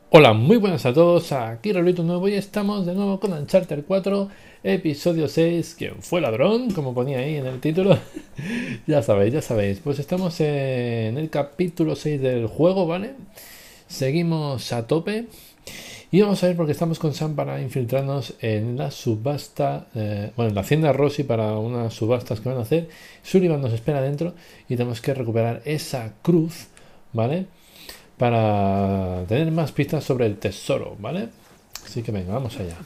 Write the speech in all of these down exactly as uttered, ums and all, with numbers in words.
Hola, muy buenas a todos, aquí Rolito Nuevo y estamos de nuevo con Uncharted cuatro, episodio seis, ¿quién fue ladrón? Como ponía ahí en el título. Ya sabéis, ya sabéis, pues estamos en el capítulo seis del juego, ¿vale? Seguimos a tope y vamos a ver porque estamos con Sam para infiltrarnos en la subasta, eh, bueno, en la hacienda Rossi para unas subastas que van a hacer. Sullivan nos espera dentro y tenemos que recuperar esa cruz, ¿vale? Para tener más pistas sobre el tesoro, ¿vale? Así que venga, vamos allá.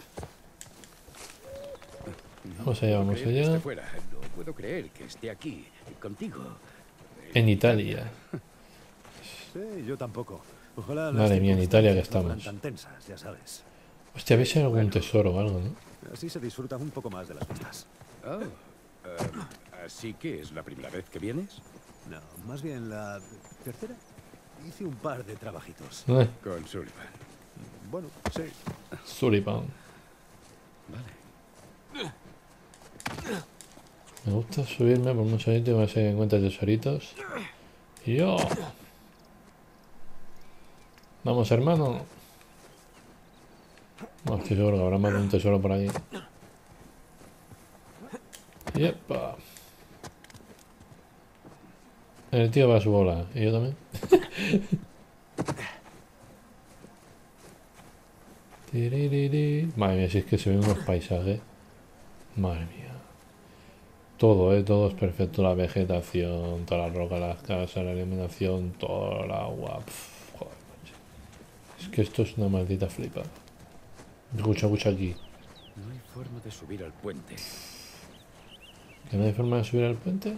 No Vamos allá, puedo vamos creer que esté allá. fuera. No puedo creer que esté aquí, contigo. En Italia. Sí, yo tampoco. Ojalá las Madre mía, en Italia que circunstancias no fueran estamos. tan tensas, ya sabes. Hostia, a ver si hay algún Bueno, tesoro o algo, ¿no? Así se disfruta un poco más de las fiestas. oh, eh, así que es la primera vez que vienes. No, más bien la tercera. Hice un par de trabajitos. Eh, Con Sullivan. Bueno, sí. Sullivan. Vale. Me gusta subirme por muchos sitios, me sé que encuentro tesoritos. Y yo. Vamos, hermano. No, estoy seguro que habrá más de un tesoro por ahí. Yepa. El tío va a su bola. Y yo también. Tiririri. Madre mía, si es que se ven unos paisajes. Madre mía. Todo, ¿eh? Todo es perfecto. La vegetación, toda la roca, las casas, la iluminación, todo el agua. Pff, joder, macho. Es que esto es una maldita flipa. Escucha, escucha aquí. No hay forma de subir al puente. ¿Que no hay forma de subir al puente?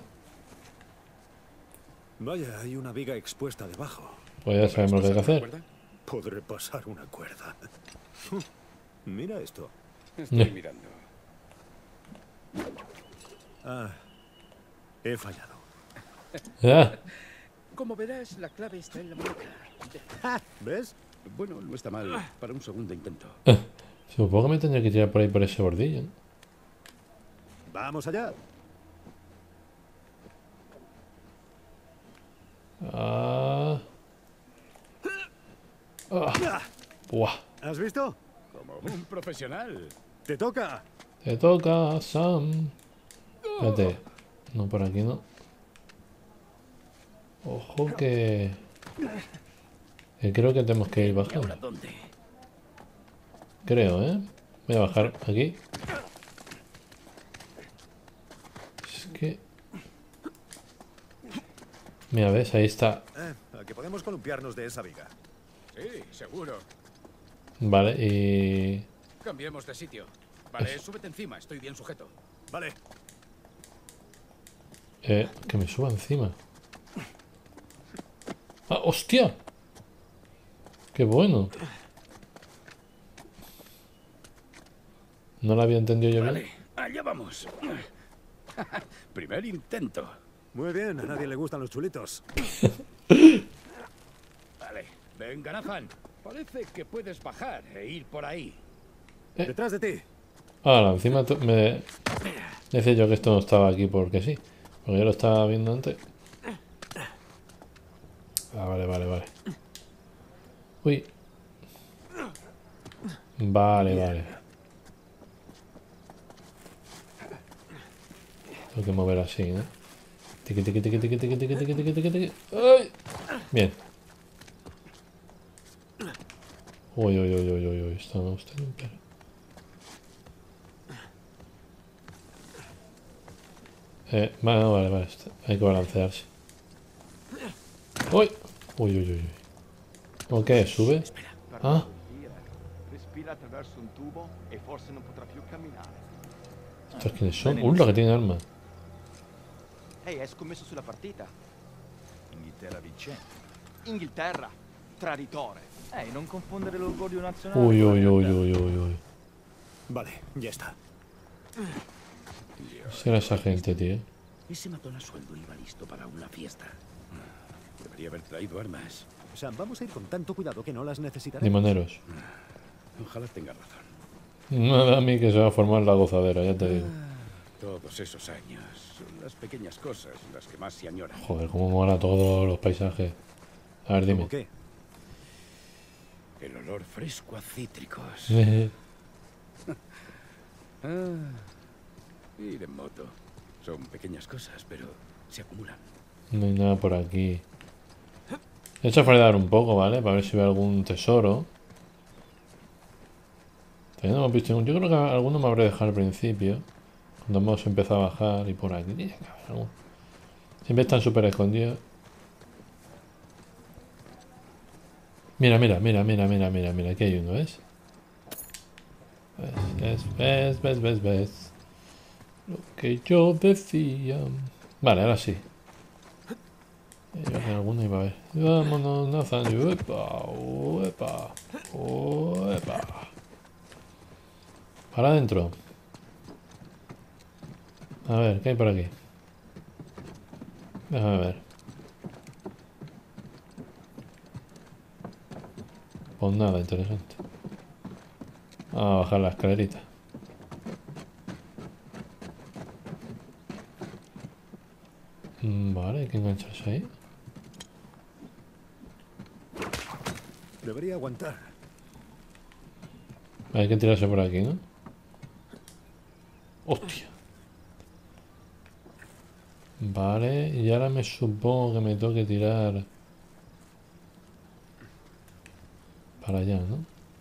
Vaya, hay una viga expuesta debajo. Pues ya sabemos lo que hay que ¿Podrás pasar hacer. una cuerda? Podré pasar una cuerda. Mira esto. Estoy mirando. Ah, he fallado. Ah, Como verás, la clave está en la muñeca. ¿Ves? Bueno, no está mal para un segundo intento. supongo que me tendré que tirar por ahí por ese bordillo, ¿no? Vamos allá. Ah. Ah. Buah. ¿Has visto? Como un profesional. ¡Te toca! Te toca, Sam. Espérate. No, por aquí no. Ojo que... que creo que tenemos que ir ¿Y ahora bajando. dónde? Creo, ¿eh? Voy a bajar aquí. Es que... Mira, ¿ves? Ahí está. Eh, a que podemos columpiarnos de esa viga. Sí, seguro. Vale, y... Cambiemos de sitio. Vale, súbete encima, estoy bien sujeto. Vale. Eh, que me suba encima. ¡Ah, hostia! ¡Qué bueno! No lo había entendido yo bien. Vale, allá vamos. Primer intento. Muy bien, a nadie le gustan los chulitos. Vale, venga, Nathan. Parece que puedes bajar e ir por ahí. Eh. Detrás de ti. Ahora, encima tú- me... Decía yo que esto no estaba aquí porque sí. Porque yo lo estaba viendo antes. Ah, vale, vale, vale. Uy. Vale, vale. Tengo que mover así, ¿eh? Tiqui, tiqui, tiqui, tiqui, tiqui, tiqui, tiqui, tiqui, tiqui, tiqui. ¡Ay! Bien. Uy, uy, uy, uy, uy, uy. Esto me gusta limpiar. Eh, vale, no, vale, vale. Está- hay que balancearse. ¡Uy! Uy, uy, uy, uy. ¿Cómo que? ¿Sube? Ah, Respira attraverso un tubo e forse non potrà più camminare. ¿estos quiénes son? ¡Uh, la que tiene arma! Ehi, hai scommesso sulla partita? Inghilterra vincente. Inghilterra, traditore. Ehi, non confondere l'orgoglio nazionale Uy, con la uy, uy, realtà. uy, uy, uy. Vale, ya está. Será esa gente, tío. Ese matón a sueldo iba listo para una fiesta. Debería haber traído armas. Sam, vamos a ir con tanto cuidado que no las Ni necesitaremos. maneros. Ojalá tenga razón. Nada a mí que se va a formar la gozadera, ya te digo. Todos esos años son las pequeñas cosas las que más se añoran. Joder, cómo mola todos los paisajes. A ver, dime. ¿Cómo qué? El olor fresco a cítricos. No Ah, ir en moto. Son pequeñas cosas, pero se acumulan. hay nada por aquí. He hecho frenar un poco, ¿vale? Para ver si veo algún tesoro. Todavía no hemos visto ningún. Yo creo que alguno me habré dejado al principio. Cuando hemos empezado a bajar y por aquí. Tiene que haber algún. Siempre están súper escondidos. Mira, mira, mira, mira, mira, mira, mira. Aquí hay uno, ¿ves? ¿Ves? ¿Ves? ¿Ves? ¿Ves? ¿Ves? Lo que yo decía. Vale, ahora sí. Iba a hacer alguno y va a ver. Vámonos, Nathan. Uepa, uepa, uepa. Para adentro. A ver, ¿qué hay por aquí? Déjame ver. Pues nada interesante. Vamos a bajar la escalerita. Vale, hay que engancharse ahí. Debería aguantar. Hay que tirarse por aquí, ¿no? ¡Hostia! Vale, y ahora me supongo que me tengo que tirar para allá, ¿no?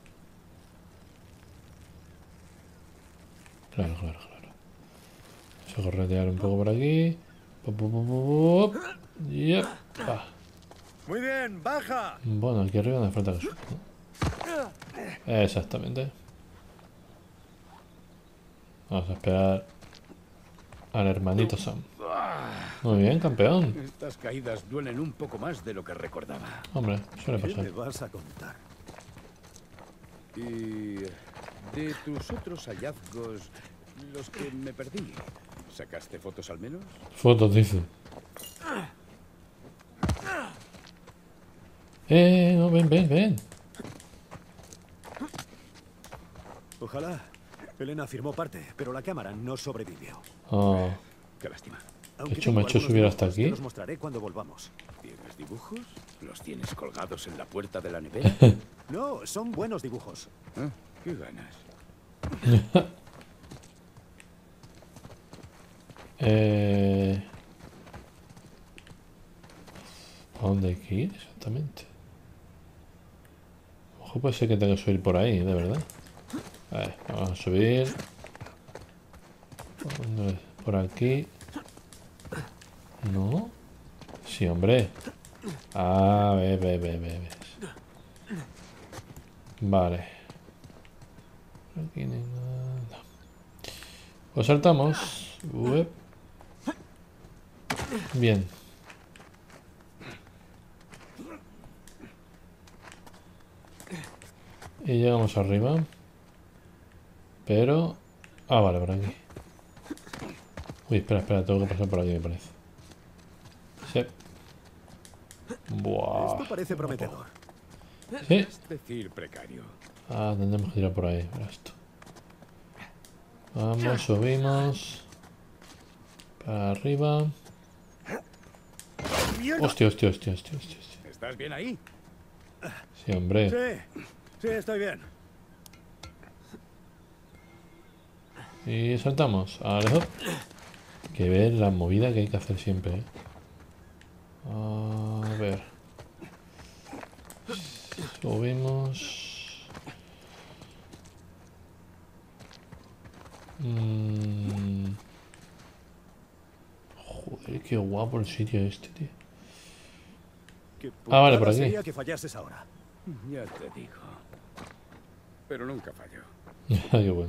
Claro, claro, claro. Vamos a corretear un poco por aquí. Pop, pop, pop, pop, pop. Yep. Ah. Muy bien, baja. Bueno, aquí arriba no hace falta que suba, ¿no? Exactamente. Vamos a esperar al hermanito Sam. Muy bien, campeón. Estas caídas duelen un poco más de lo que recordaba. Hombre, suele ¿Qué me pasar. vas a contar? Y de tus otros hallazgos, los que me perdí, ¿sacaste fotos al menos? Fotos, dice. Eh, no, ven, ven, ven. Ojalá. Elena firmó parte, pero la cámara no sobrevivió. Oh, Qué lástima. Aunque hecho, me ha tengo hecho algunos subir hasta dibujos que aquí. Los mostraré cuando volvamos. ¿Tienes dibujos? ¿Los tienes colgados en la puerta de la nevera? No, son buenos dibujos. Ah, ¿qué ganas? eh... ¿A dónde hay que ir exactamente? A lo mejor puede ser que tenga que subir por ahí, de verdad. A ver, vamos a subir. ¿Dónde es? Por aquí. ¿No? Sí, hombre. Ah, ve, ve, ve, ve, ves. Vale. Aquí no hay nada. Pues saltamos. Uep. Bien. Y llegamos arriba. Pero... Ah, vale, por aquí. Uy, espera, espera, tengo que pasar por aquí, me parece. Sí. Buah. Esto parece prometedor. Sí. Es decir, precario. Ah, tendremos que tirar por ahí, verás esto. Vamos, subimos. Para arriba. Hostia, hostia, hostia, hostia, hostia, hostia. ¿Estás bien ahí? Sí, hombre. Sí, sí, estoy bien. Y saltamos. Vale, hop. Hay que ver la movida que hay que hacer siempre, ¿eh? A ver. Subimos. Mm. Joder, qué guapo el sitio este, tío. Qué Ah, vale, por putada aquí. sería que fallases ahora. Ya te digo. Pero nunca falló. Qué bueno.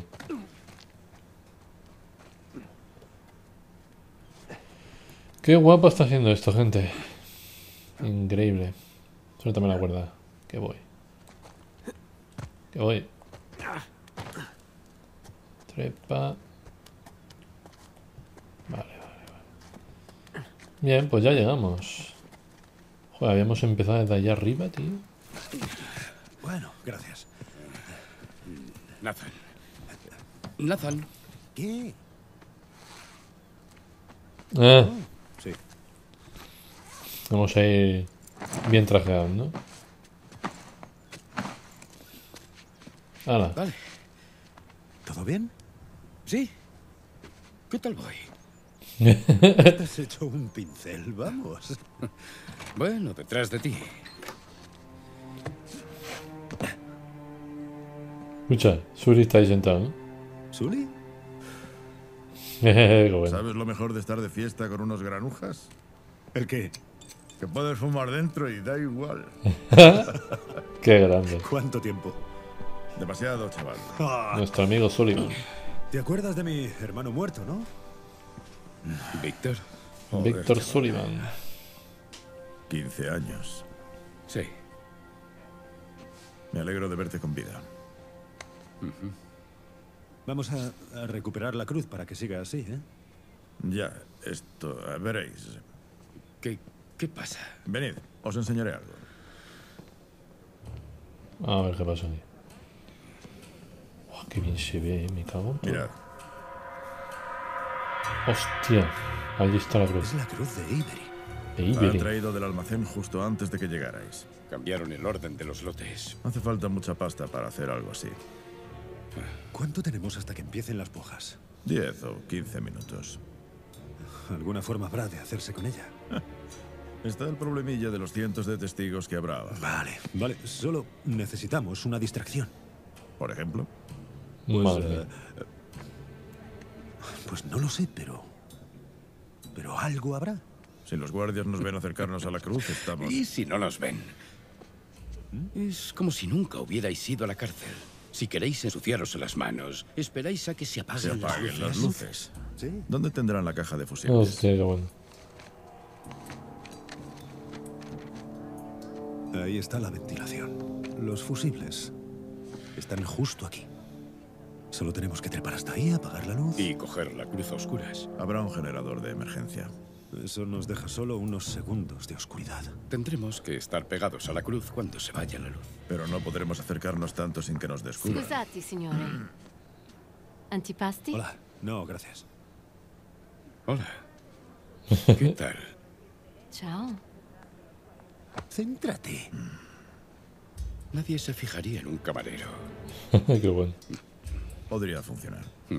Qué guapo está haciendo esto, gente. Increíble. Suéltame la cuerda. Que voy. Que voy. Trepa. Vale, vale, vale. Bien, pues ya llegamos. Joder, habíamos empezado desde allá arriba, tío. Bueno, gracias. Nathan. Nathan. ¿Qué? Eh, Sí. vamos a ir bien trajeados, ¿no? Hala. Vale. ¿Todo bien? ¿Sí? ¿Qué tal voy? Te has hecho un pincel, vamos. Bueno, detrás de ti. Escucha, Suri está ahí sentado, ¿no? ¿Sully? Qué bueno. ¿Sabes lo mejor de estar de fiesta con unos granujas? ¿El qué? Que puedes fumar dentro y da igual. Qué grande. ¿Cuánto tiempo? Demasiado, chaval. Ah, Nuestro amigo Sullivan. ¿te acuerdas de mi hermano muerto, no? Víctor. Joder, Víctor chaval. Sullivan. quince años. Sí. Me alegro de verte con vida. Vamos a, a recuperar la cruz para que siga así, ¿eh? Ya, esto... eh, veréis. ¿Qué, qué pasa? Venid, os enseñaré algo. A ver qué pasa aquí. Buah, qué bien se ve, me cago en todo. Mirad. Hostia, ahí está la cruz. Es la cruz de Avery. De La he Ibery. traído del almacén justo antes de que llegarais. Cambiaron el orden de los lotes. Hace falta mucha pasta para hacer algo así. ¿Cuánto tenemos hasta que empiecen las pujas? diez o quince minutos. ¿Alguna forma habrá de hacerse con ella? Está el problemilla de los cientos de testigos que habrá. Vale, vale. Solo necesitamos una distracción. Por ejemplo, Madre eh, mía. Pues no lo sé, pero... Pero algo habrá. si los guardias nos ven acercarnos a la cruz, estamos... ¿Y si no nos ven? Es como si nunca hubierais ido a la cárcel. Si queréis ensuciaros las manos, esperáis a que se apaguen, Se apaguen las las luces. luces. ¿Sí? ¿Dónde tendrán la caja de fusibles? Hostia, qué bueno. Ahí está la ventilación. Los fusibles están justo aquí. Solo tenemos que trepar hasta ahí, apagar la luz. Y coger la cruz a oscuras. Habrá un generador de emergencia. Eso nos deja solo unos segundos de oscuridad. Tendremos que estar pegados a la cruz cuando se vaya la luz. Pero no podremos acercarnos tanto sin que nos descubran. Scusate, signore. Antipasti? Hola. No, gracias. Hola. ¿Qué tal? Ciao. Céntrate. Nadie se fijaría en un camarero. Qué bueno. Podría funcionar.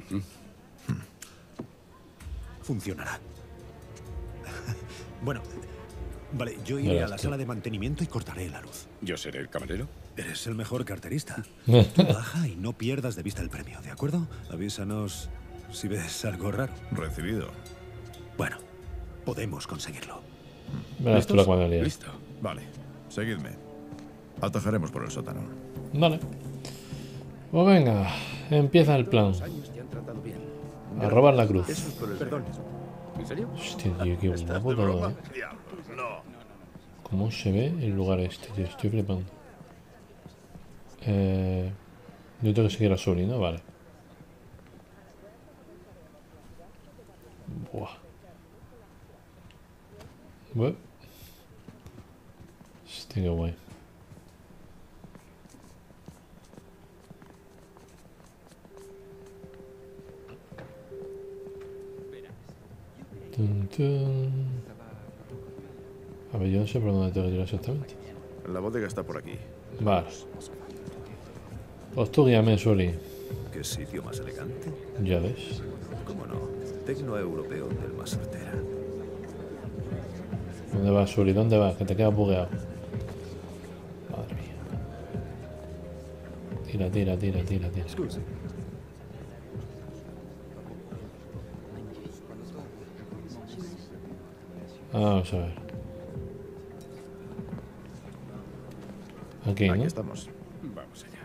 Funcionará. Bueno, vale, yo iré Verás a la tú. sala de mantenimiento y cortaré la luz. ¿Yo seré el camarero? Eres el mejor carterista. Tú baja y no pierdas de vista el premio, ¿de acuerdo? Avísanos si ves algo raro. Recibido. Bueno, podemos conseguirlo. Verás tú la cuadrilha. Listo. Vale, seguidme. Atajaremos por el sótano. Vale. Pues venga, empieza el plan. Los años te han tratado bien. A robar la cruz. Eso es por el perdón. ¿En serio? Hostia, tío, qué guapo todo, eh. ¿Cómo se ve el lugar este, tío? Estoy flipando. Eh, yo tengo que seguir a Sully, ¿no? Vale. Buah. Buah. Hostia, qué guay. Tun, tun. A ver, yo no sé por dónde tengo que tirar exactamente. La bodega está por aquí. Vale. Pues tú guíame, Sully. ¿Qué sitio más elegante? Ya ves. ¿Cómo no? Tecno europeo del más soltera. ¿Dónde vas, Sully? ¿Dónde vas? Que te quedas bugueado. Madre mía. Tira, tira, tira, tira, tira. Scusi. Vamos a ver. Aquí, Aquí ¿no? estamos. Vamos allá.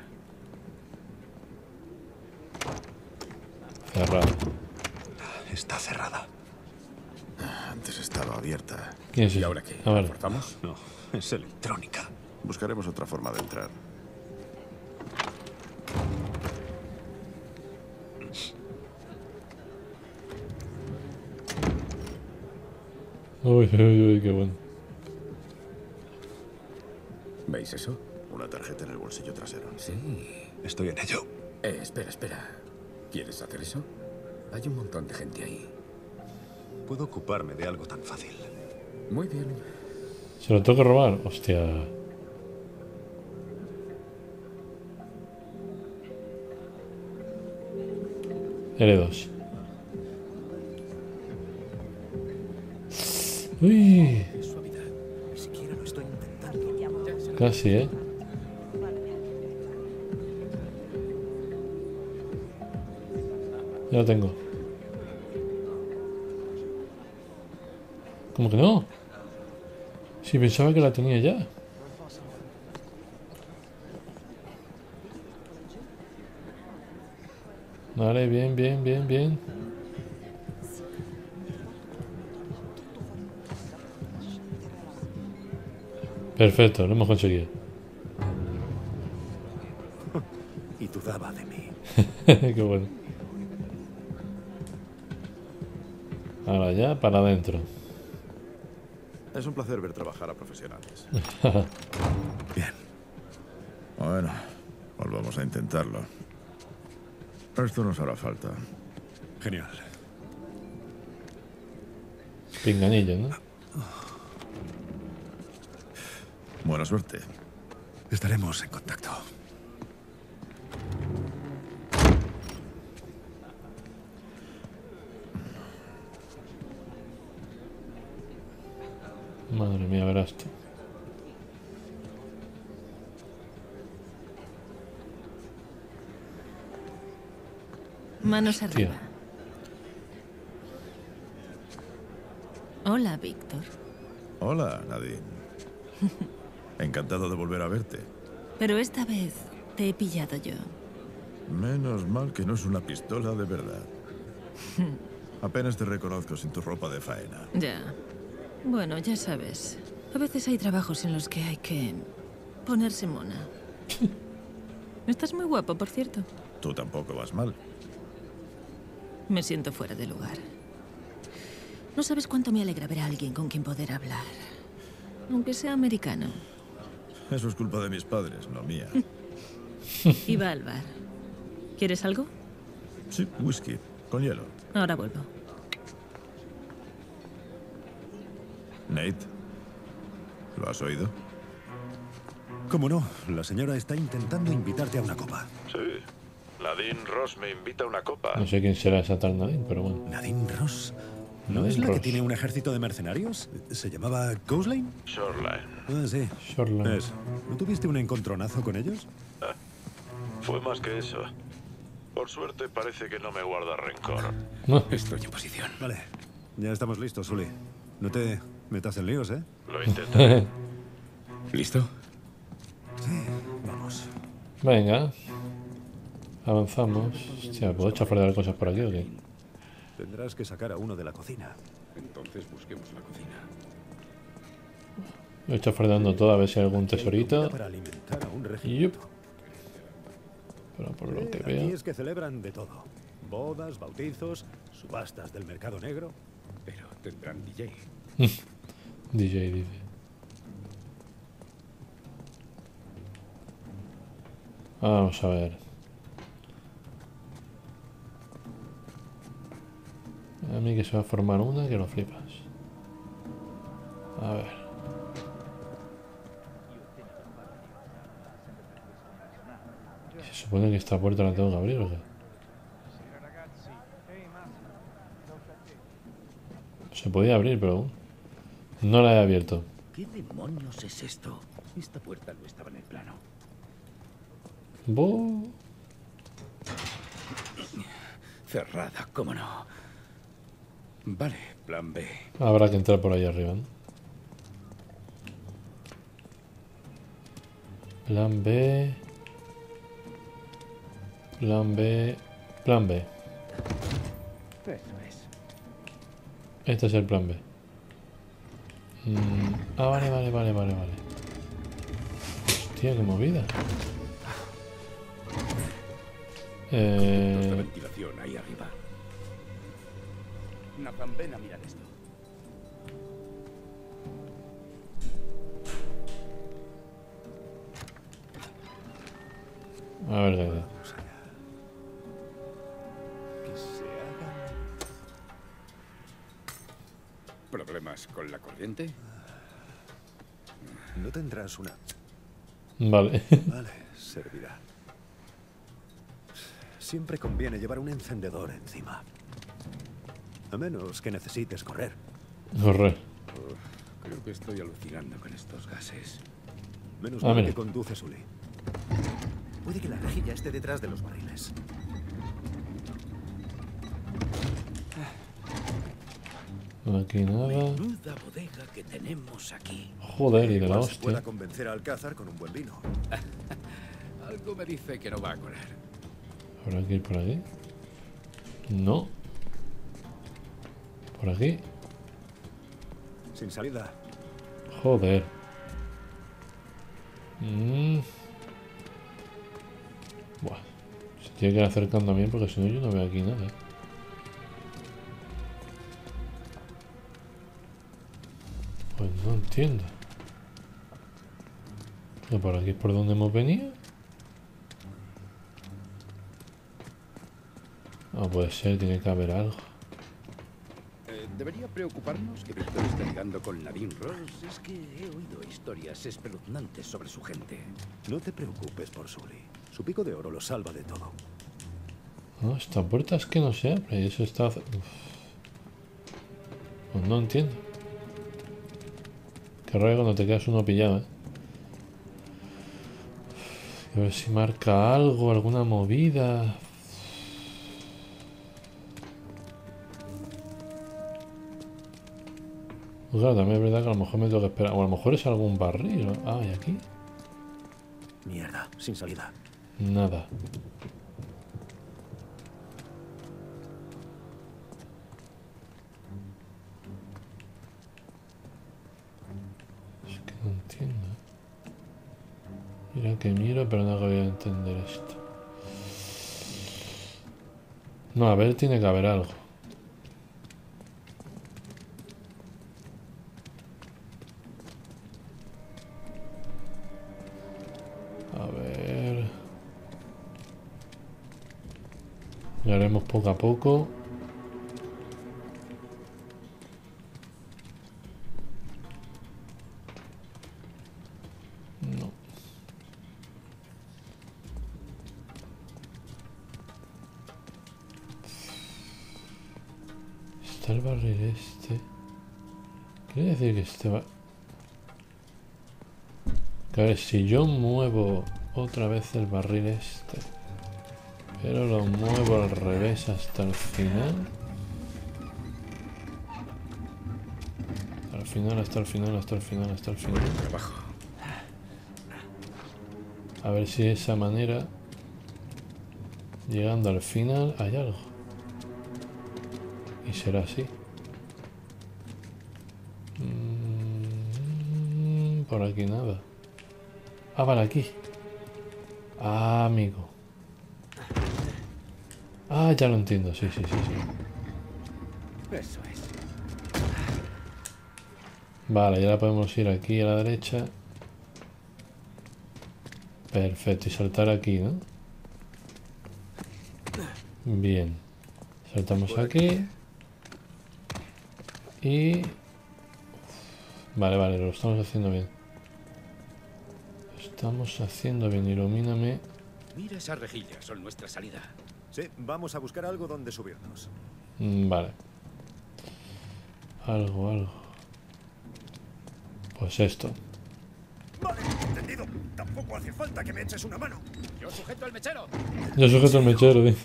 Cerrado. Está cerrada. Antes estaba abierta. ¿Quién es ¿Y ese? ahora qué? A ver. ¿Forzamos? No, es electrónica. Buscaremos otra forma de entrar. Uy, uy, uy, qué bueno. ¿Veis eso? Una tarjeta en el bolsillo trasero. Sí. Estoy en ello. Eh, espera, espera. ¿Quieres hacer eso? Hay un montón de gente ahí. Puedo ocuparme de algo tan fácil. Muy bien. ¿Se lo tengo que robar? Hostia. L dos. Uy, Qué suavidad. Ni siquiera lo estoy intentando. casi, ¿eh? Ya lo tengo. ¿Cómo que no? Si pensaba que la tenía ya. Vale, bien, bien, bien, bien. Perfecto, lo hemos conseguido. Y dudaba de mí. Qué bueno. Ahora ya para adentro. Es un placer ver trabajar a profesionales. Bien. Bueno, volvamos a intentarlo. Esto nos hará falta. Genial. Pinganillo, ¿no? Buena suerte. Estaremos en contacto. Madre mía, verás tú. Manos Hostia. arriba. Hola, Víctor. Hola, Nadine. Encantado de volver a verte. Pero esta vez te he pillado yo. Menos mal que no es una pistola de verdad. Apenas te reconozco sin tu ropa de faena. Ya. Bueno, ya sabes. A veces hay trabajos en los que hay que ponerse mona. Estás muy guapo, por cierto. Tú tampoco vas mal. Me siento fuera de lugar. No sabes cuánto me alegra ver a alguien con quien poder hablar. Aunque sea americano. Eso es culpa de mis padres, no mía. Iba al bar. ¿Quieres algo? Sí, whisky, con hielo. Ahora vuelvo. Nate, ¿lo has oído? ¿Cómo no? La señora está intentando invitarte a una copa. Sí. Nadine Ross me invita a una copa. No sé quién será esa tal Nadine, pero bueno. ¿Nadine Ross? ¿No Nadine es la Ross. que tiene un ejército de mercenarios? ¿Se llamaba Ghost Shoreline. Ah, sí. Shoreline. Es. ¿No tuviste un encontronazo con ellos? Fue más que eso. Por suerte parece que no me guarda rencor. No. Estoy en posición. Vale. Ya estamos listos, Sully. No te metas en líos, ¿eh? Lo intentaré. ¿Listo? Sí. Vamos. Venga. Avanzamos. Hostia, ¿puedo chafardear cosas por aquí o qué? Tendrás que sacar a uno de la cocina. Entonces busquemos la cocina. Voy chafardeando todo a ver si hay algún Comida tesorito. para alimentar a un Yup. regimiento. Pero por lo que Aquí veo. es que celebran de todo. Bodas, bautizos, subastas del mercado negro. Pero tendrán D J. D J dice. Vamos a ver. A mí que se va a formar una que lo flipas. A ver. Se supone que esta puerta la tengo que abrir o qué. Se podía abrir, pero no la he abierto. ¿Qué demonios es esto? Esta puerta no estaba en el plano. Bo. Cerrada, cómo no. Vale, plan B. Habrá que entrar por ahí arriba, ¿no? Plan B. Plan B. Plan B. Eso es. Este es el plan B. Mm, ah, vale, vale, vale, vale, vale. Hostia, qué movida. Puntos de Eh, ventilación ahí arriba. Nathan, ven a mirar esto. a ver, qué hay. Vamos allá. Que se haga. ¿Problemas con la corriente? No tendrás una. Vale. Vale, servirá. siempre conviene llevar un encendedor encima. A menos que necesites correr. Correr. Oh, creo que estoy alucinando con estos gases. Menos Ah, mal mira. que conduce Sully. Puede que la rejilla esté detrás de los barriles. Aquí nada. Menuda bodega que tenemos aquí. Joder, y de la Igual se pueda hostia. convencer a Alcázar con un buen vino. Algo me dice que no va a colar. ¿Habrá que ir por aquí? No. Por aquí. Sin salida. Joder. Mm. Buah. Se tiene que ir acercando bien porque si no yo no veo aquí nada. Pues no entiendo. ¿Que por aquí es por donde hemos venido? No puede ser, tiene que haber algo. Eh, ¿Debería preocuparnos que Víctor esté ligando con Nadine Ross? Es que he oído historias espeluznantes sobre su gente. No te preocupes por Sully. Su pico de oro lo salva de todo. No, esta puerta es que no se abre y eso está... Uf. Pues no entiendo. Qué raro cuando te quedas uno pillado, ¿eh? A ver si marca algo, alguna movida. Pues claro, también es verdad que a lo mejor me tengo que esperar. O a lo mejor es algún barril. ¿No? Ah, y aquí. Mierda, sin salida. Nada. Es que no entiendo. Mira que miro, pero no voy a entender esto. No, a ver, tiene que haber algo. A ver. Lo haremos poco a poco. No. Está el barril este. Quiere decir que este va... Que a ver, si yo muevo otra vez el barril este, pero lo muevo al revés hasta el final. Hasta el final, hasta el final, hasta el final, hasta el final. Trabajo. A ver si de esa manera, llegando al final, hay algo. Y será así. Mm, por aquí nada. Ah, vale, aquí. Ah, amigo. Ah, ya lo entiendo. Sí, sí, sí, sí. Eso es. Vale, ya podemos ir aquí a la derecha. Perfecto, y saltar aquí, ¿no? Bien. Saltamos aquí. Y... Vale, vale, lo estamos haciendo bien. Lo estamos haciendo bien, ilumíname. Mira esas rejillas, son nuestra salida. Sí, vamos a buscar algo donde subirnos. Mm, Vale. Algo, algo. Pues esto. Vale, entendido. Tampoco hace falta que me eches una mano. Yo sujeto el mechero. Yo sujeto el mechero, dice.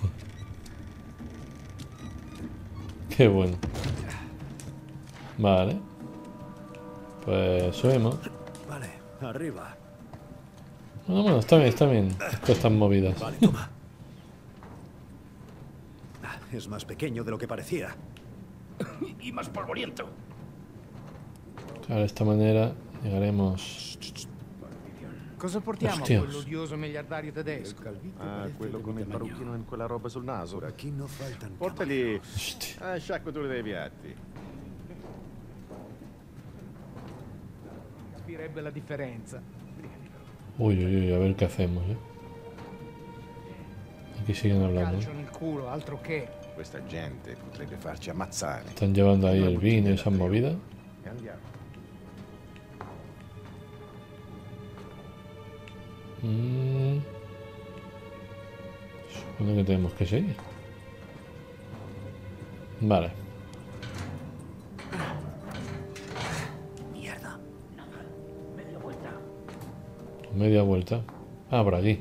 Qué bueno. Vale. Pues subimos. Vale, arriba. Bueno, bueno, está bien, está bien. Estas movidas. Vale, toma. Ah, es más pequeño de lo que parecía. Y más polvoriento. Claro, de esta manera llegaremos... Cosa portiamo Ostia. a quell'odioso miliardario tedesco? Ah, quello con il parrucchino e quella roba sul naso. Por aquí no faltan Portali Hostia. a sciacquature dei piatti. Capirebbe la differenza. Uy, uy, uy, a ver qué hacemos, ¿eh? Aquí siguen hablando. Calcio nel culo, altro che. Questa gente potrebbe farci ammazzare. Están llevando ahí el vino y esas movidas. E andiamo. Mm. ¿Dónde que tenemos que seguir? Vale. Mierda. Media vuelta. Ah, por aquí.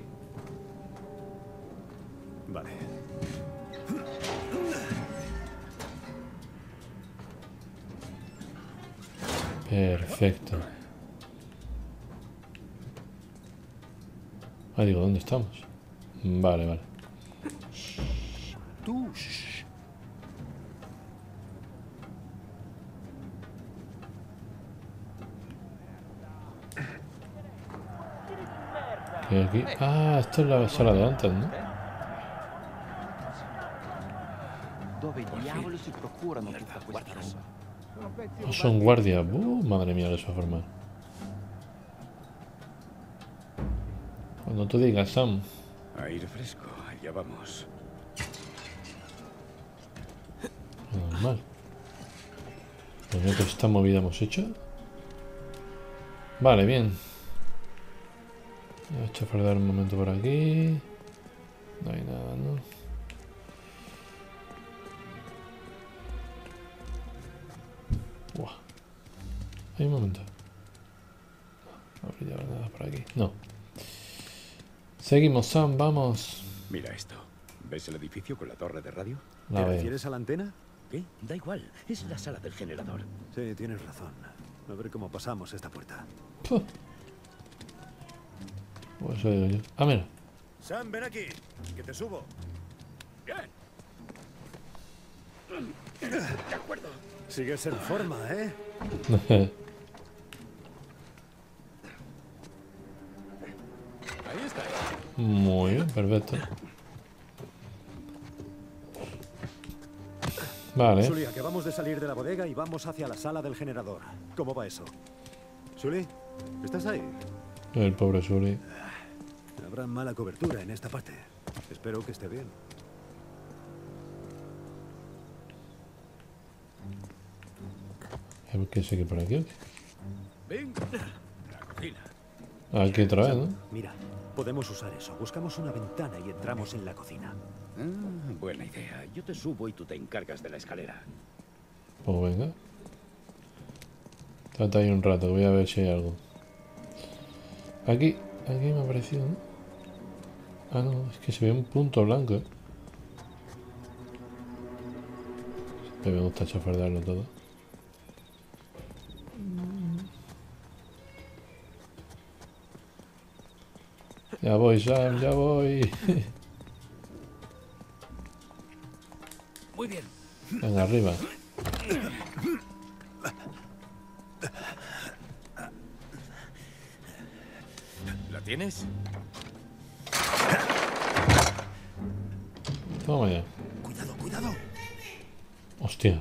Vale. Perfecto. Ah, digo, ¿dónde estamos? Vale, vale. Tú. Shh. ¿Qué hay aquí? Ah, esto es la sala de antes, ¿no? Dove diavolo si procurano tutta questa roba? Ah, son guardias. Uh, madre mía, que se va a formar. Cuando tú digas, Sam. Aire fresco, allá vamos. Normal. Pues ya que esta movida hemos hecho. Vale, bien. Voy a chafardar un momento por aquí. No hay nada, ¿no? Buah. Hay un momento. No, no brillaba nada por aquí. No. Seguimos, Sam, vamos. Mira esto. ¿Ves el edificio con la torre de radio? La ¿Te veo. refieres a la antena? ¿Qué? Da igual. Es la sala del generador. Sí, tienes razón. A ver cómo pasamos esta puerta. Puh. Pues eso digo yo. Ah, mira. Sam, ven aquí, que te subo. De acuerdo. Sigues en forma, ¿eh? Ahí está. Muy bien, perfecto. Vale. Sully, acabamos de salir de la bodega y vamos hacia la sala del generador. ¿Cómo va eso? Sully, ¿estás ahí? El pobre Sully. Habrá mala cobertura en esta parte. Espero que esté bien. A ver qué sigue por aquí. Ven. La cocina. Aquí otra vez, ¿no? Mira, podemos usar eso. Buscamos una ventana y entramos en la cocina. Ah, buena idea. Yo te subo y tú te encargas de la escalera. Pues venga. Trata ahí un rato, voy a ver si hay algo. Aquí, aquí me ha parecido, ¿no? Ah, no, es que se ve un punto blanco, ¿eh? Me gusta chafardarlo todo. Ya voy, Sam, ya voy. Muy bien. Venga, arriba. ¿La tienes? Toma ya. Cuidado, cuidado. Hostia.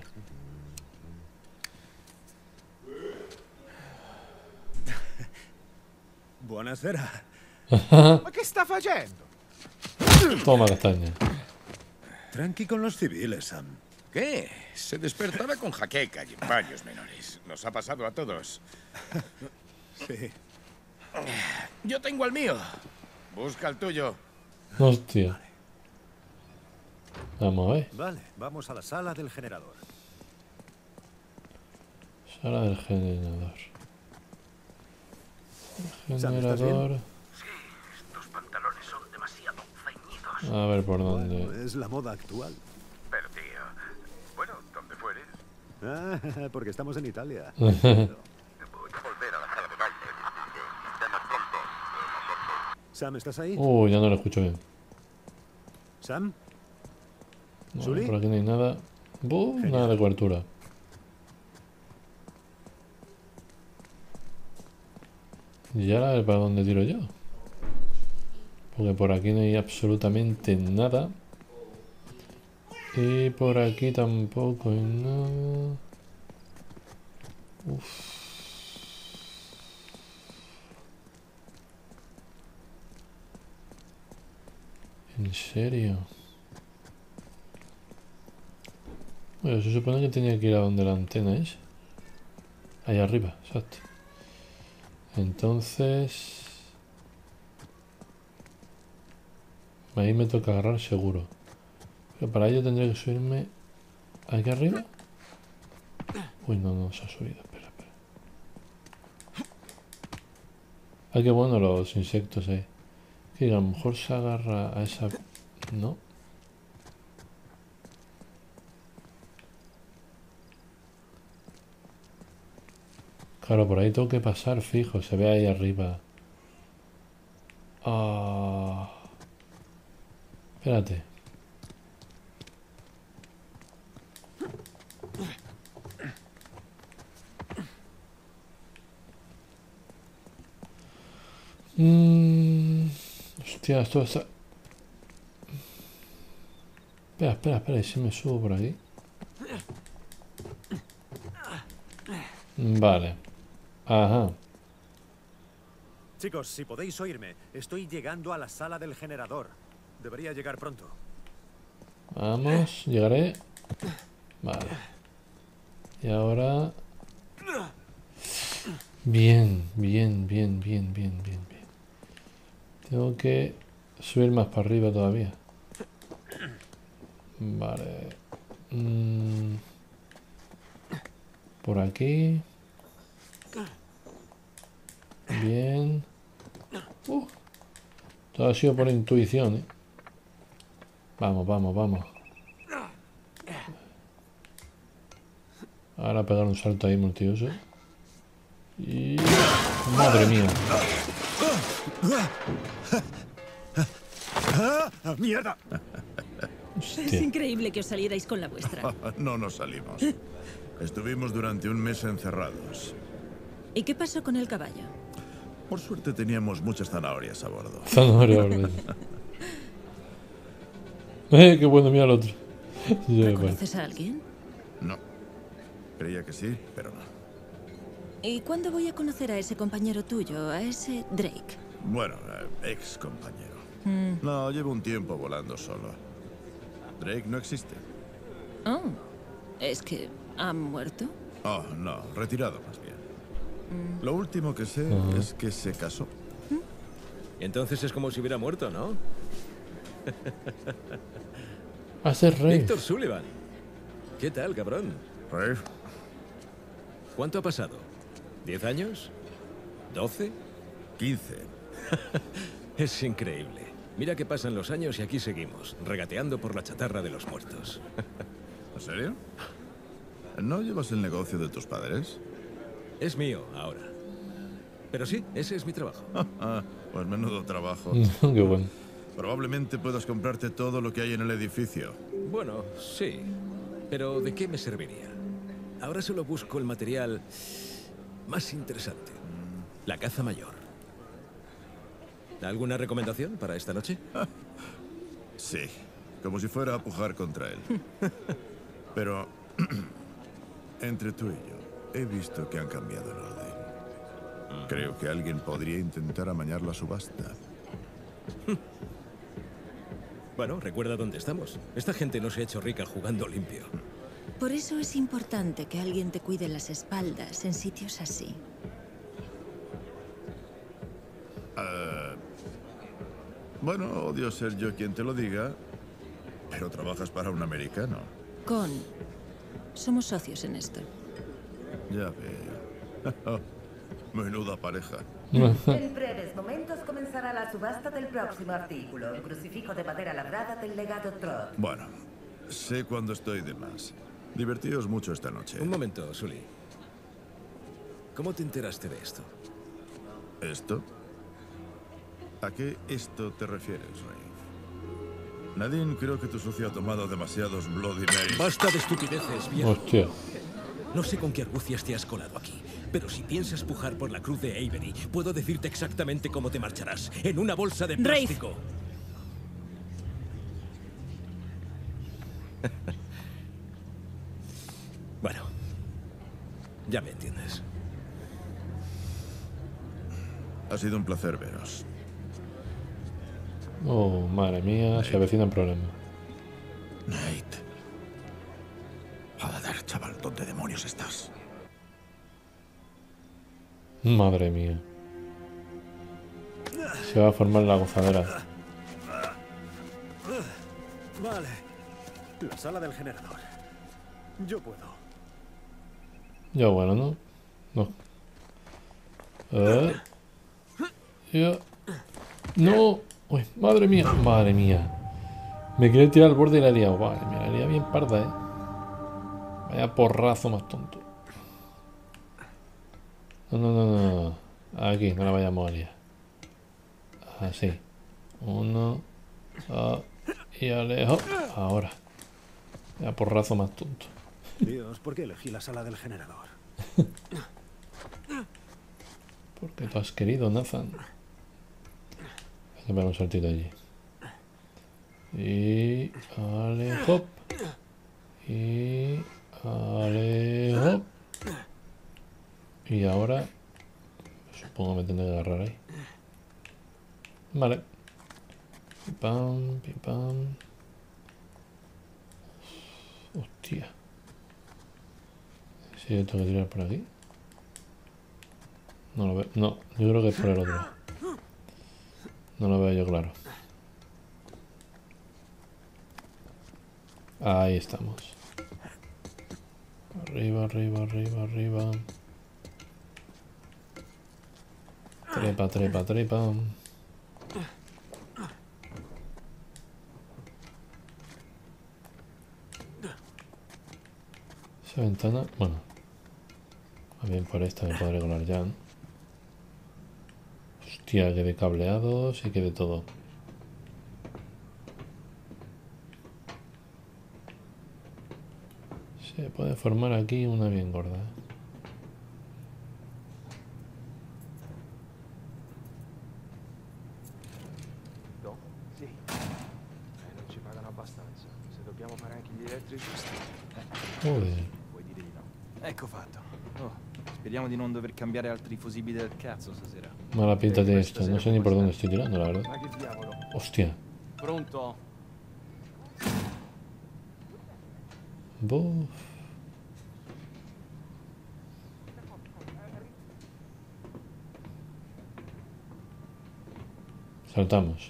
Buonasera. Ma che sta facendo? Toma castaña. Tranqui con los civiles, Sam. ¿Qué? Se despertará con jaqueca y en baños menores. Nos ha pasado a todos. Sí. Yo tengo el mío. Busca el tuyo. Hostia. Vamos a ver. Vale, vamos a la sala del generador. Sala del generador. Sam, ¿estás Generador. bien? Tus pantalones son demasiado ceñidos. A ver por dónde. Bueno, es la moda actual. Pero, tío... Bueno, donde fueres. Ah, porque estamos en Italia. Voy a volver a la sala de baile. Ven pronto. Sam, ¿estás ahí? Uy, ya no lo escucho bien. Sam, No, ¿Sully? por aquí no hay nada. Buh, Genial. nada de cobertura. Y ahora a ver para dónde tiro yo. Porque por aquí no hay absolutamente nada. Y por aquí tampoco hay nada. Uf. ¿En serio? Bueno, se supone que tenía que ir a donde la antena es. Ahí arriba, exacto. Entonces... Ahí me toca agarrar seguro. Pero para ello tendré que subirme aquí arriba. Uy, no, no se ha subido. Espera, espera. Ah, qué bueno los insectos ahí. Que a lo mejor se agarra a esa... No. Claro, por ahí tengo que pasar fijo. Se ve ahí arriba. Ah... Espérate. Mm, hostia, esto está... Espera, espera, espera, ¿y si me subo por aquí? Vale. Ajá. Chicos, si podéis oírme, estoy llegando a la sala del generador. Debería llegar pronto. Vamos, llegaré. Vale. Y ahora... Bien, bien, bien, bien, bien, bien, bien. Tengo que subir más para arriba todavía. Vale. Mm. Por aquí. Bien. Uh. Todo ha sido por intuición, ¿eh? Vamos, vamos, vamos. Ahora pegar un salto ahí multiuso. Y... ¡Madre mía! ¡Mierda! Hostia. Es increíble que os salierais con la vuestra. No nos salimos. Estuvimos durante un mes encerrados. ¿Y qué pasó con el caballo? Por suerte teníamos muchas zanahorias a bordo. Zanahoria, boludo. Eh, qué bueno, mira al otro. Sí, vale. ¿Reconoces a alguien? No. Creía que sí, pero no. ¿Y cuándo voy a conocer a ese compañero tuyo, a ese Drake? Bueno, eh, ex compañero. Mm. No, llevo un tiempo volando solo. Drake no existe. Oh, ¿es que ha muerto? Oh, no, retirado más bien. Lo último que sé es que se casó. Entonces es como si hubiera muerto, ¿no? A ser rey. Víctor Sullivan. ¿Qué tal, cabrón? Rey, ¿Cuánto ha pasado? ¿Diez años? ¿Doce? quince. Es increíble. Mira que pasan los años y aquí seguimos, regateando por la chatarra de los muertos. ¿En serio? ¿No llevas el negocio de tus padres? Es mío ahora. Pero sí, ese es mi trabajo. Ah, pues menudo trabajo. Qué bueno. Probablemente puedas comprarte todo lo que hay en el edificio. Bueno, sí. Pero ¿de qué me serviría? Ahora solo busco el material más interesante. La caza mayor. ¿Alguna recomendación para esta noche? Sí, como si fuera a pujar contra él. Pero, entre tú y yo, he visto que han cambiado el orden. Creo que alguien podría intentar amañar la subasta. Bueno, recuerda dónde estamos. Esta gente no se ha hecho rica jugando limpio. Por eso es importante que alguien te cuide las espaldas en sitios así. Uh, bueno, odio ser yo quien te lo diga, pero trabajas para un americano. Con... Somos socios en esto. Ya veo. Menuda pareja. En breves momentos comenzará la subasta del próximo artículo, el crucifijo de madera labrada del legado Trott. Bueno, sé cuándo estoy de más. Divertíos mucho esta noche. Un momento, Sully. ¿Cómo te enteraste de esto? ¿Esto? ¿A qué esto te refieres, Rafe? Nadine, creo que tu socio ha tomado demasiados Bloody Marys. Basta de estupideces, viejo. Hostia. No sé con qué argucias te has colado aquí, pero si piensas pujar por la cruz de Avery, puedo decirte exactamente cómo te marcharás. En una bolsa de plástico. Bueno, ya me entiendes. Ha sido un placer veros. Oh, madre mía, se avecinan problemas. Nate. Joder, chaval, ¿dónde demonios estás? Madre mía. Se va a formar la gozadera. Vale. La sala del generador. Yo puedo. Ya bueno, ¿no? No. Eh. Ya. No. Uy, madre mía. Madre mía. Me quería tirar al borde y la he liado. Vale, me la he liado bien parda, eh. Vaya porrazo más tonto. No, no, no, no. Aquí, no la vayamos a liar. Así. Uno. Dos. Y alejo. Ahora. Vaya porrazo más tonto. Dios, ¿por qué elegí la sala del generador? Porque tú has querido, Nathan. Voy a pegar un saltito allí. Y... alejo. Y... alejo. Y ahora... supongo que me tendré que agarrar ahí. Vale. Pim pam, pim pam. Hostia. ¿Sí yo tengo que tirar por aquí? No lo veo. No, yo creo que es por el otro. No lo veo yo claro. Ahí estamos. Arriba, arriba, arriba, arriba. Trepa, trepa, trepa. Esa ventana, bueno. Más bien por esta me podré colar ya, ¿no? Hostia, que de cableados y que de todo. Se puede formar aquí una bien gorda, ¿eh? No? Sì. Eh, non ci pagano abbastanza. Se dobbiamo fare anche gli elettricisti. Joder. Puoi dire di no. Ecco fatto. Oh, speriamo di non dover cambiare altri fusibili del cazzo stasera. Mala pinta tiene esto, no sé ni por dónde estoy tirando, la verdad. Ma che diavolo? Hostia. Pronto? Buf. Saltamos.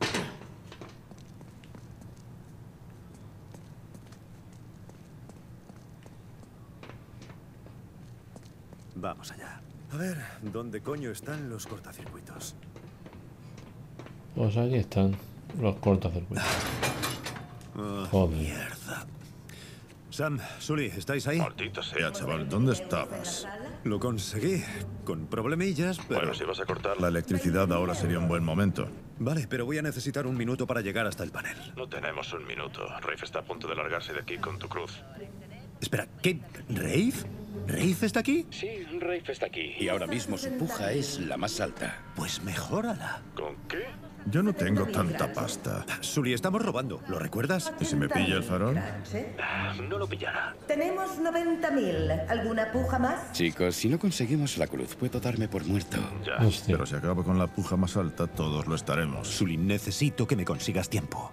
Vamos allá. A ver, ¿dónde coño están los cortacircuitos? Pues aquí están los cortacircuitos. Oh, Joder. mierda. Sam, Sully, ¿estáis ahí? Maldita sea, chaval, ¿dónde estabas? Lo conseguí, con problemillas, pero... Bueno, si vas a cortar la electricidad ahora sería un buen momento. Vale, pero voy a necesitar un minuto para llegar hasta el panel. No tenemos un minuto. Rafe está a punto de largarse de aquí con tu cruz. Espera, ¿qué? ¿Rafe? ¿Rafe está aquí? Sí, Rafe está aquí. Y ahora mismo su puja es la más alta. Pues mejórala. ¿Con qué? Yo no tengo tanta pasta. Sully, estamos robando, ¿lo recuerdas? ¿Y si me pilla el farol? No lo pillará. Tenemos noventa mil. ¿Alguna puja más? Chicos, si no conseguimos la cruz, puedo darme por muerto. Ya, Hostia. pero si acabo con la puja más alta, todos lo estaremos. Sully, necesito que me consigas tiempo.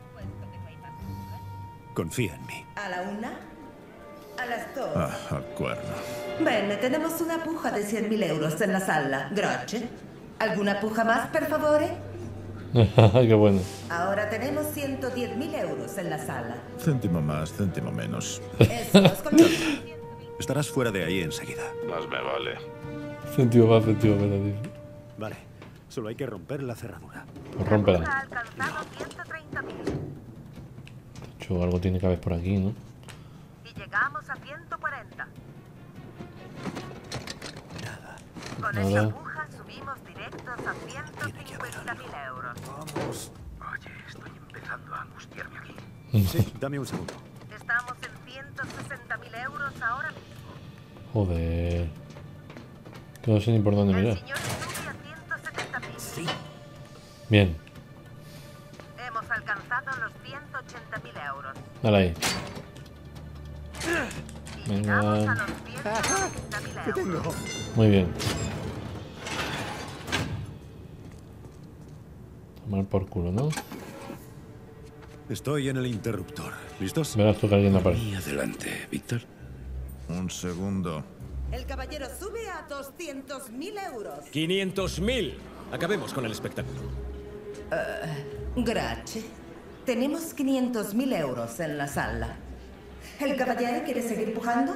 Confía en mí. ¿A la una? ¿A las dos? Ah, al cuerno. Bene, tenemos una puja de cien mil euros en la sala. Grazie. ¿Alguna puja más, por favor? Qué bueno. Ahora tenemos ciento diez mil euros en la sala. Céntimo más, céntimo menos. Eso es conmigo. Estarás fuera de ahí enseguida. Más me vale. Sentido más, sentido menos, dice. Vale, solo hay que romper la cerradura. Pues rómpela. Ha alcanzado ciento treinta mil. Hecho, algo tiene que haber por aquí, ¿no? Y llegamos a ciento cuarenta. Nada. Con Nada. esa puja subimos directos a ciento cincuenta mil euros. Vamos. Oye, estoy empezando a angustiarme aquí. Sí, dame un segundo. Estamos en ciento sesenta mil euros ahora mismo. Joder. Que no sé ni por dónde El mirar. señor sube a ciento setenta mil. Sí. Bien. Hemos alcanzado los ciento ochenta mil euros. Dale ahí. Y llegamos a Venga. los ciento noventa mil ¿Qué euros. tengo? Muy bien. Tomar por culo, ¿no? Estoy en el interruptor. ¿Listos? Verás tú que alguien aparece. Y adelante, Víctor. Un segundo. El caballero sube a doscientos mil euros. ¡quinientos mil! Acabemos con el espectáculo. Grazie. Tenemos quinientos mil euros en la sala. ¿El caballero quiere seguir pujando?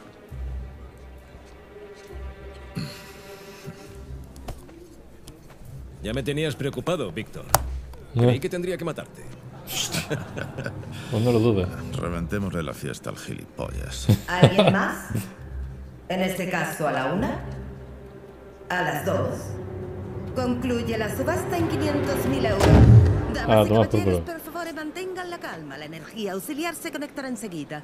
Ya me tenías preocupado, Víctor. No. Creí que tendría que matarte. Pues no lo dudes. Reventémosle la fiesta al gilipollas. ¿Alguien más? En este caso, a la una. A las dos. Concluye la subasta en quinientos mil euros. Damas Ah, y toma por caballeros, culo. por favor, mantengan la calma. La energía auxiliar se conectará enseguida.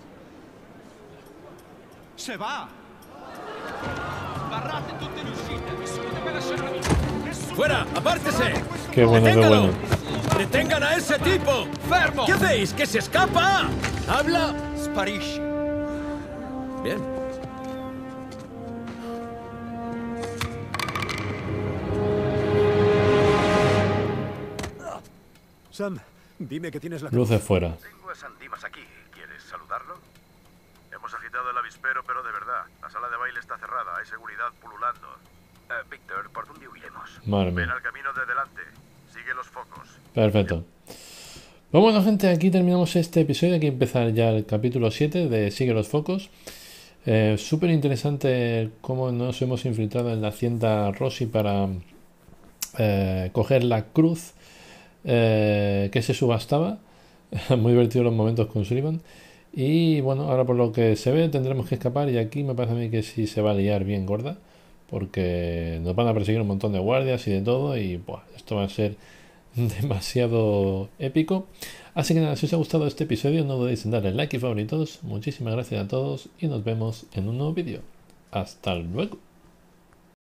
Se va! Barrate tutte le uscite, nessuno deve lasciare la via. Nessuno... ¡Fuera! ¡Apártese! Qué bueno, qué ¡Deténgalo! bueno. ¡Detengan a ese tipo! Fermo! ¿Qué hacéis? ¡Que se escapa! ¡Habla! Sparisci. Bien. Sam, dime que tienes la... Luces fuera. Tengo a San Dimas aquí. ¿Quieres saludarlo? Hemos agitado el avispero, pero de verdad. La sala de baile está cerrada. Hay seguridad pululando. Eh, Víctor, ¿por dónde huiremos? Madre Ven mía. al camino de delante. Sigue los focos. Perfecto. Pues bueno, gente, aquí terminamos este episodio. Aquí empezar ya el capítulo siete de Sigue los focos. Eh, Súper interesante cómo nos hemos infiltrado en la hacienda Rossi para eh, coger la cruz eh, que se subastaba. Muy divertido los momentos con Sullivan. Y bueno, ahora por lo que se ve tendremos que escapar. Y aquí me parece a mí que sí se va a liar bien gorda, porque nos van a perseguir un montón de guardias y de todo. Y buah, esto va a ser demasiado épico. Así que nada, si os ha gustado este episodio, no dudéis en darle like y favoritos. Muchísimas gracias a todos y nos vemos en un nuevo vídeo. Hasta luego.